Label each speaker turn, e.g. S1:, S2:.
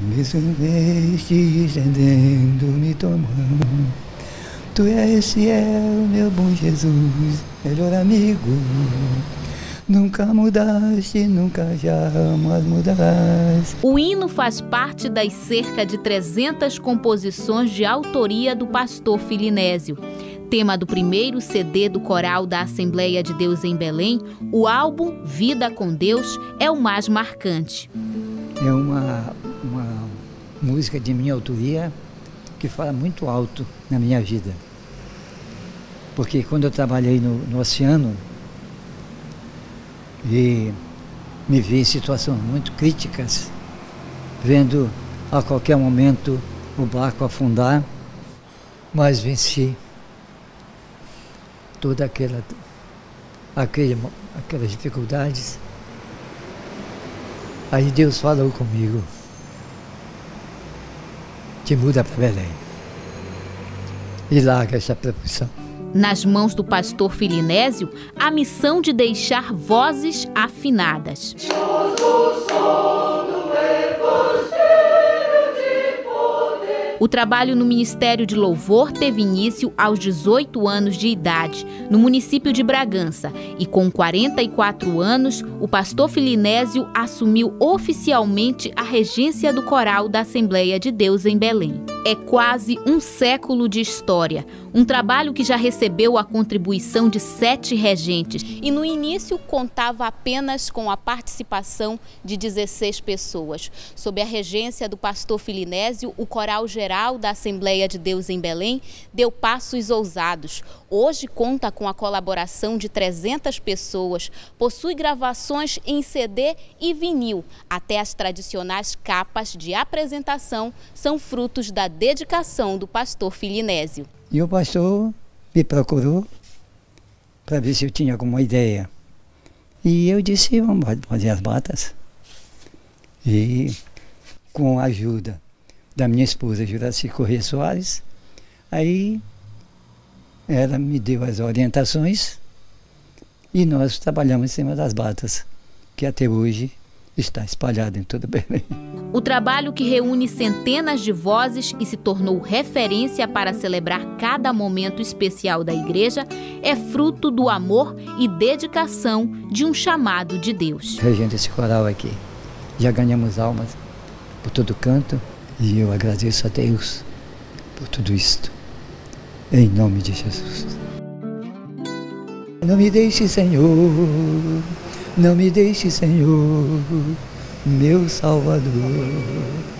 S1: Mesmo este estendendo-me tua mão, tu és fiel, meu bom Jesus, melhor amigo. Nunca mudaste, nunca jamais mudarás.
S2: O hino faz parte das cerca de 300 composições de autoria do pastor Filinésio. Tema do primeiro CD do coral da Assembleia de Deus em Belém, o álbum Vida com Deus é o mais marcante.
S1: É uma música de minha autoria que fala muito alto na minha vida. Porque quando eu trabalhei no oceano e me vi em situações muito críticas, vendo a qualquer momento o barco afundar, mas venci todas aquelas dificuldades. Aí Deus falou comigo: te muda para Belém e larga essa profissão.
S2: Nas mãos do pastor Filinésio, a missão de deixar vozes afinadas. O trabalho no Ministério de Louvor teve início aos 18 anos de idade, no município de Bragança, e com 44 anos, o pastor Filinésio assumiu oficialmente a regência do coral da Assembleia de Deus em Belém. É quase um século de história, um trabalho que já recebeu a contribuição de 7 regentes e no início contava apenas com a participação de 16 pessoas. Sob a regência do pastor Filinésio, o coral geral da Assembleia de Deus em Belém deu passos ousados. Hoje conta com a colaboração de 300 pessoas, possui gravações em CD e vinil. Até as tradicionais capas de apresentação são frutos da dedicação do pastor Filinésio.
S1: E o pastor me procurou para ver se eu tinha alguma ideia. E eu disse: vamos fazer as batas. E com a ajuda da minha esposa, Juraci Corrêa Soares, aí ela me deu as orientações e nós trabalhamos em cima das batas, que até hoje está espalhado em todo Belém.
S2: O trabalho, que reúne centenas de vozes e se tornou referência para celebrar cada momento especial da igreja, é fruto do amor e dedicação de um chamado de Deus.
S1: Regendo esse coral aqui, já ganhamos almas por todo canto e eu agradeço a Deus por tudo isto, em nome de Jesus. Não me deixe, Senhor, não me deixe, Senhor, meu Salvador.